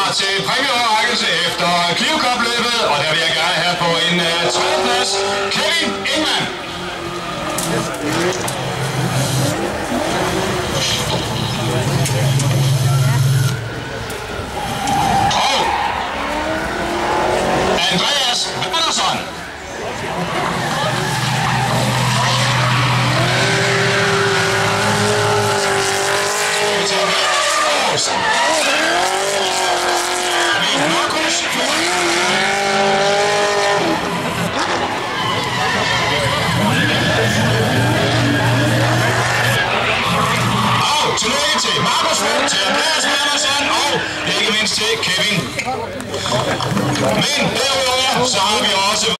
til præmieoverrækkelse efter Clio-Cup-løbet, og der vil jeg gerne have på en tredjeplads Kevin Ingemann. Og Andreas Andersson. Tillykke til Markus Vogt, til Andreas Andersson og ikke mindst til Kevin. Men derudover så har vi også